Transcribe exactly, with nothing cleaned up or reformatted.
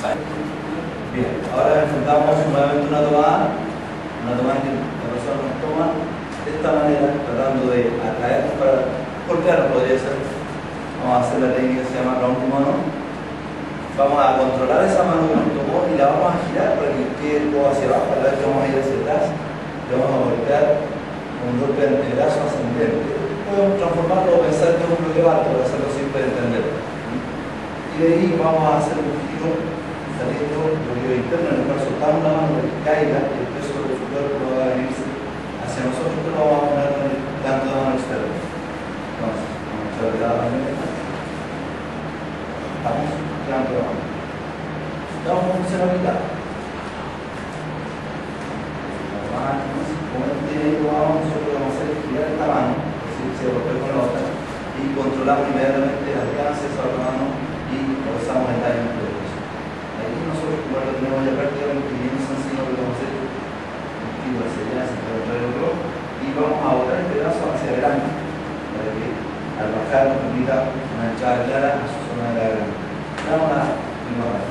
Bien, ahora enfrentamos nuevamente una tomada, una tomada que la persona nos toma de esta manera, tratando de atraernos para golpearnos, podría ser. Vamos a hacer la técnica que se llama round mono. Vamos a controlar esa mano que nos tomó y la vamos a girar para que quede el codo hacia abajo. A la vez que vamos a ir hacia atrás, le vamos a golpear con un golpe de antebrazo ascendente. Podemos transformarlo o pensar que es un bloqueo alto para hacerlo simple de entender. Y de ahí vamos a hacer un giro saliendo bloqueo interno en el cual soltamos la mano para que caiga y el peso de su cuerpo va a venirse hacia nosotros, pero lo vamos a poner con el canto de mano externo. Entonces, vamos a echar de lado la mano. Vamos, canto de mano. Damos una funcionalidad. Como este tiene vamos, nosotros vamos a hacer girar esta mano, es decir, se golpea con la otra, y controlamos inmediatamente el alcance de esa otra mano y usamos el daño de peso. Aquí nosotros, como lo tenemos ya prácticamente bien sencillo, lo que vamos a hacer es hacia allá, hacia el otro, y vamos a botar este brazo hacia adelante, para que al bajar nos permita una entrada clara a su zona de la garganta. Damos la primera.